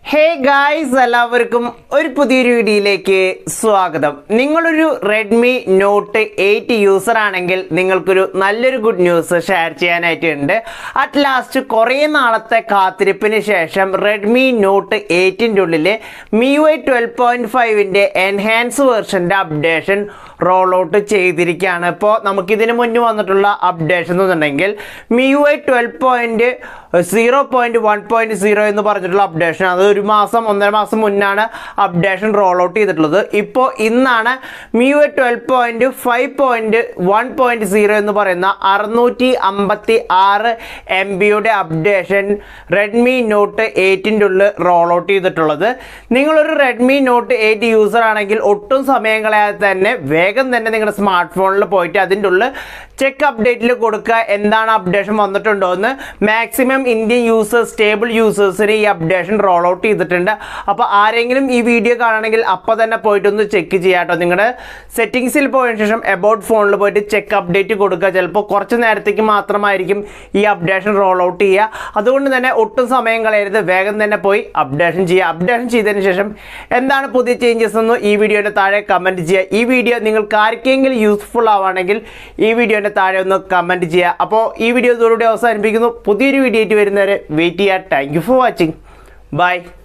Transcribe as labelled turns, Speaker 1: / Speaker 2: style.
Speaker 1: Hey guys, എല്ലാവർക്കും ഒരു പുതിയൊരു വീഡിയോയിലേക്ക് സ്വാഗതം. നിങ്ങളൊരു റെഡ്മി നോട്ട് 8 യൂസർ ആണെങ്കിൽ നിങ്ങൾക്കൊരു നല്ലൊരു ഗുഡ് ന്യൂസ് ഷെയർ ചെയ്യാനായിട്ടുണ്ട്. അറ്റ് ലാസ്റ്റ് കുറേ നാളത്തെ കാത്തിരിപ്പിന് ശേഷം റെഡ്മി നോട്ട് 8ൻ്റെ ഉള്ളിൽ MIUI 12.5ൻ്റെ എൻഹാൻസ് വേർഷൻ്റെ അപ്ഡേഷൻ റോൾ ഔട്ട് ചെയ്തിരിക്കുകയാണ്. ഇപ്പോൾ നമുക്കിതിന് മുന്നേ വന്നിട്ടുള്ള അപ്ഡേഷൻ എന്നുണ്ടെങ്കിൽ MIUI 12.0.1.0 എന്ന് പറഞ്ഞിട്ടുള്ള അപ്ഡേഷൻ, അത് ഒരു മാസം 1.5 മാസം മുന്നാണ് അപ്ഡേഷൻ റോൾ ഔട്ട് ചെയ്തിട്ടുള്ളത്. ഇപ്പോൾ ഇന്നാണ് MIUI 12.5.1.0 എന്ന് പറയുന്ന 656 MB അപ്ഡേഷൻ റെഡ്മി നോട്ട് 8ൻ്റെ ഉള്ളിൽ റോൾ ഔട്ട് ചെയ്തിട്ടുള്ളത്. നിങ്ങളൊരു റെഡ്മി നോട്ട് 8 യൂസർ ആണെങ്കിൽ ഒട്ടും സമയം കളയാതെ തന്നെ വേഗം തന്നെ നിങ്ങളുടെ സ്മാർട്ട് ഫോണിൽ പോയിട്ട് അതിൻ്റെ ഉള്ളിൽ ചെക്ക് അപ്ഡേറ്റിൽ കൊടുക്കുക, എന്താണ് അപ്ഡേഷൻ വന്നിട്ടുണ്ടോ എന്ന്. മാക്സിമം ഇന്ത്യൻ യൂസേഴ്സ്, സ്റ്റേബിൾ യൂസേഴ്സിന് ഈ അപ്ഡേഷൻ റോൾ ഔട്ട് ചെയ്തിട്ടുണ്ട്. അപ്പോൾ ആരെങ്കിലും ഈ വീഡിയോ കാണണമെങ്കിൽ അപ്പോൾ തന്നെ പോയിട്ടൊന്ന് ചെക്ക് ചെയ്യാം കേട്ടോ. നിങ്ങളുടെ സെറ്റിങ്സിൽ പോയതിനു ശേഷം എബൌട്ട് ഫോണിൽ പോയിട്ട് ചെക്ക് അപ്ഡേറ്റ് കൊടുക്കുക. ചിലപ്പോൾ കുറച്ച് നേരത്തേക്ക് മാത്രമായിരിക്കും ഈ അപ്ഡേഷൻ റോൾ ഔട്ട് ചെയ്യുക. അതുകൊണ്ട് തന്നെ ഒട്ടും സമയം കളയരുത്, വേഗം തന്നെ പോയി അപ്ഡേഷൻ ചെയ്യുക. അപ്ഡേഷൻ ചെയ്തതിന് ശേഷം എന്താണ് പുതിയ ചേഞ്ചസ് എന്ന് ഈ വീഡിയോയുടെ താഴെ കമൻറ്റ് ചെയ്യുക. ഈ വീഡിയോ നിങ്ങൾക്ക് ആർക്കെങ്കിലും യൂസ്ഫുൾ ആവുകയാണെങ്കിൽ ഈ വീഡിയോയുടെ താഴെ ഒന്ന് കമൻറ്റ് ചെയ്യുക. അപ്പോൾ ഈ വീഡിയോ ഇതോടുകൂടി അവസാനിപ്പിക്കുന്നു. പുതിയൊരു വീഡിയോ ആയിട്ട് വരുന്നവരെ വെയിറ്റ് ചെയ്യുക. Thank you for watching. By.